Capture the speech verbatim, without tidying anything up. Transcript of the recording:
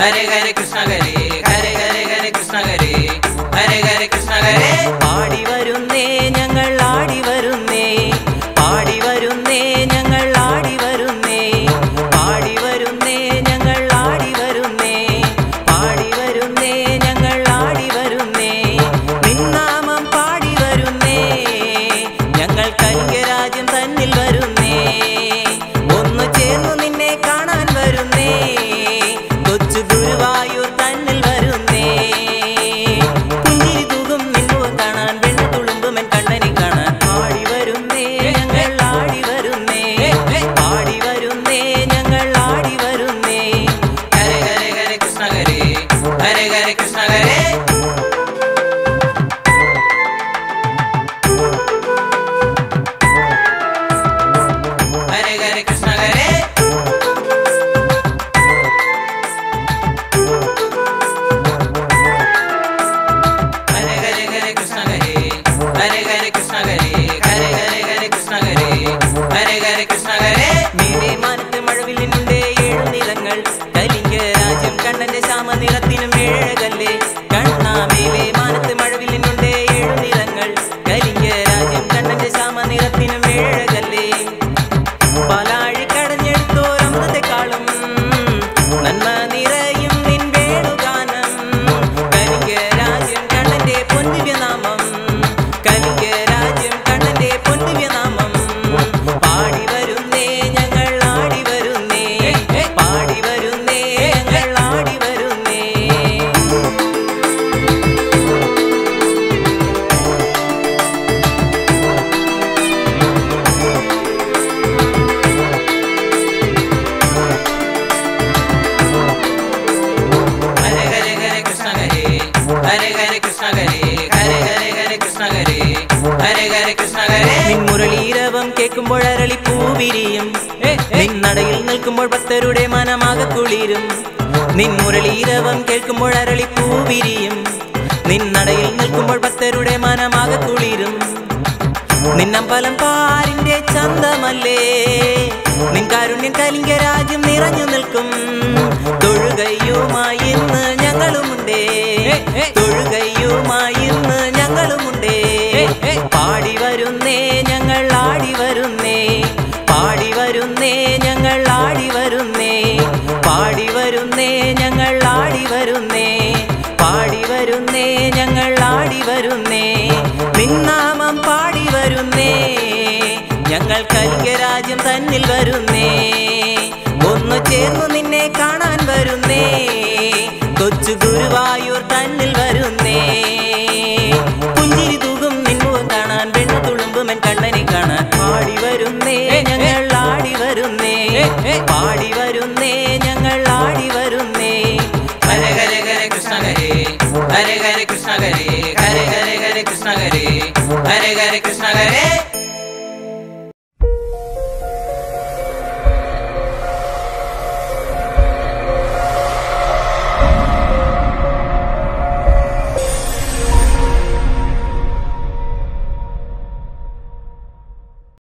Hare Hare Krishna Hare Hare Hare Hare Krishna Hare Hare Hare Krishna Hare പാടി വരുന്നേ ഞങ്ങൾ ആടി വരുന്നേ പാടി വരുന്നേ ഞങ്ങൾ ആടി വരുന്നേ പാടി വരുന്നേ ഞങ്ങൾ ആടി വരുന്നേ പാടി വരുന്നേ ഞങ്ങൾ ആടി വരുന്നേ നിന്നാമം പാടി വരുന്നേ ഞങ്ങൾ കലിംഗരാജ്യം തന്നിൽ വരുന്നേ ഒന്ന് ചേർന്നു നിന്നെ കാണാൻ വരുന്നേ കൊച്ചു ഗുരുവായൂർ തന്നിൽ വരുന്നേ പുഞ്ചിരി തൂകും നിന്നുവ കാണാൻ വെണ്ണ തുളുമ്പുമെൻ കണ്ണനെ കാണാൻ പാടി വരുന്നേ ഞങ്ങൾ ആടി വരുന്നേ പാടി വരുന്നേ ഞങ്ങൾ ആടി വരുന്നേ Hare Hare Hare Krishna Hare Hare Hare Krishna Hare Hare Hare Krishna Hare Hare Hare Hare Krishna Hare Hare Hare Krishna Hare Hare Hare Hare Krishna Hare Hare Hare Krishna Hare മേലെ മാനത്ത് മഴവില്ലിനുണ്ട് ഏഴു നിറങ്ങൾ കലിംഗരാജ്യം കണ്ണന്റെ ശ്യാമനിറത്തിനും ഏഴകല്ലേ കണ്ണാ മേലെ മാനത്ത് മഴവില്ലിനുണ്ട് ഏഴു നിറങ്ങൾ കലിംഗരാജ്യം കണ്ണന്റെ ശ്യാമനിറത്തിനും ഏഴകല്ലേ പാലാഴി കടഞ്ഞെടുത്തോരമൃതത്തെക്കാളും നന്മ നിറയും നിൻ വേണുഗാനം കലിംഗരാജ്യം കണ്ണന്റെ പൊൻദിവ്യനാമം കലിംഗരാജ്യം കണ്ണന്റെ പൊൻദിവ്യനാമം പാടി വരുന്നേ ഞങ്ങൾ ആടി വരുന്നേ പാടി വരുന്നേ ഞങ്ങൾ ആടി വരുന്നേ Hare Hare Hare Krishna Hare Hare Hare Krishna Hare Hare Hare Hare Krishna Hare Hare Hare Krishna Hare നിൻ മുരളീരവം കേൾക്കുമ്പോൾ അരളി പൂവിരിയും നിന്നടയിൽ നിൽക്കുമ്പോൾ ഭക്തരുടെ മനമാകെ കുളിരും നിൻ മുരളീരവം കേൾക്കുമ്പോൾ അരളി പൂവിരിയും നിന്നടയിൽ നിൽക്കുമ്പോൾ ഭക്തരുടെ മനമാകെ കുളിരും നിന്നമ്പലം പാരിന്റെ ചന്തമല്ലേ നിൻ കാരുണ്യം കലിംഗരാജ്യം നിറഞ്ഞു നിൽക്കും തൊഴുകയുമായി ഇന്ന് ഞങ്ങളുമുണ്ടേ തൊഴുകയുമായി ഇന്ന് ഞങ്ങളുമുണ്ടേ പാടി വരുന്നേ ഞങ്ങൾ ആടി വരുന്നേ പാടി വരുന്നേ ഞങ്ങൾ ആടി വരുന്നേ പാടി വരുന്നേ ഞങ്ങൾ ആടി വരുന്നേ പാടി വരുന്നേ ഞങ്ങൾ ആടി വരുന്നേ നിന്നാമം പാടി വരുന്നേ ഞങ്ങൾ കലിംഗരാജ്യം തന്നിൽ വരുന്നേ ഒന്ന് ചേർന്നു നിന്നെ കാണാൻ വരുന്നേ കൊച്ചു ഗുരുവായൂർ തന്നിൽ വരുന്നേ പുഞ്ചിരി തൂകും നിന്നുവ കാണാൻ വെണ്ണ തുളുമ്പുമെൻ കണ്ണനെ കാണാൻ പാടി വരുന്നേ ഞങ്ങൾ ആടി വരുന്നേ പാടി വരുന്നേ ഞങ്ങൾ ആടി വരുന്നേ Hare Hare Hare Krishna Hare Hare Hare Krishna Hare Hare Hare Hare Krishna Hare Hare Hare Krishna Hare